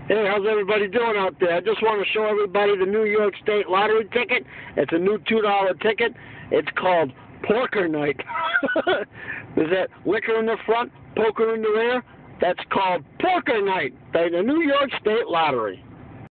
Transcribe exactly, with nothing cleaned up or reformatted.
Hey, how's everybody doing out there? I just want to show everybody the New York State Lottery ticket. It's a new two dollar ticket. It's called Porker Night. Is that liquor in the front, poker in the rear? That's called Porker Night by the New York State Lottery.